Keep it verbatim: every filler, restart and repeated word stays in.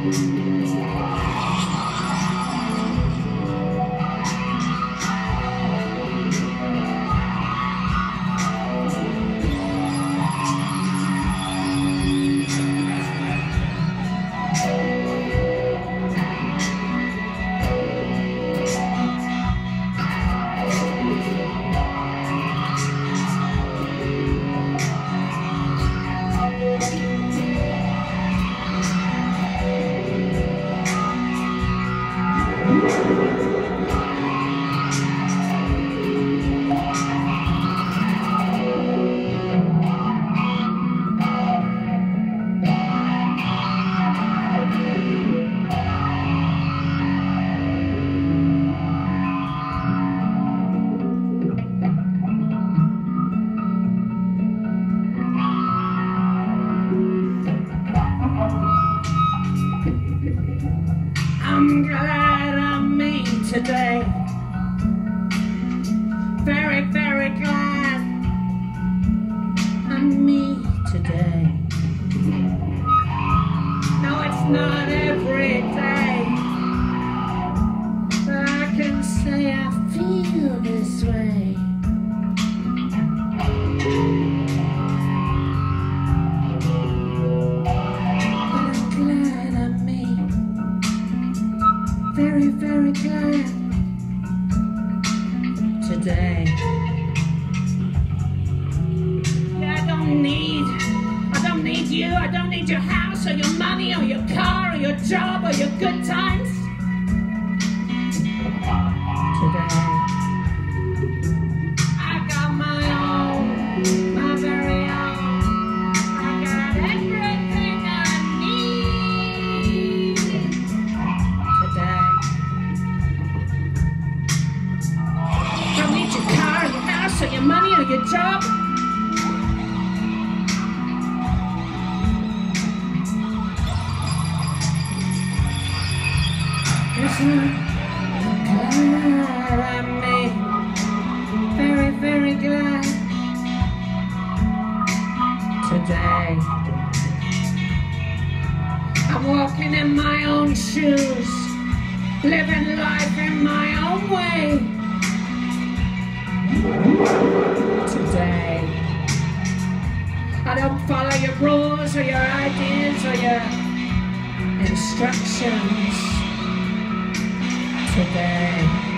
I'm glad I'm me today. Very, very glad I'm me today. No, it's not every day that I can say I feel this way. Very, very glad today. Yeah, I don't need, I don't need you, I don't need your house or your money or your car or your job or your good times. Today, I got my own, my very own. I got everything I need today. Don't need your car or your house or your money or your job. Cause I'm glad I'm me. Very, very glad today. I'm walking in my own shoes, living life in my own way. Today, I don't follow your rules or your ideas or your instructions. Today.